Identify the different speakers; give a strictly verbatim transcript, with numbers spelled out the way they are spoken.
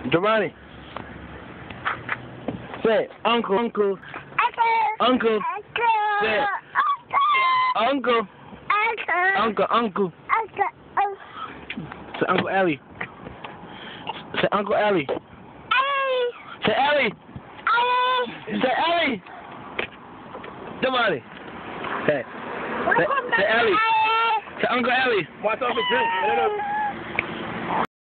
Speaker 1: Giovanni. Say, uncle, uncle. Uncle. Say, uncle. Uncle, uncle. Say, Uncle Ellie. Say, Uncle Ellie. Say, Ellie. Say, Ellie. Giovanni. Say, say, say, Ellie. Say, Uncle Ellie.
Speaker 2: Watch out for drink.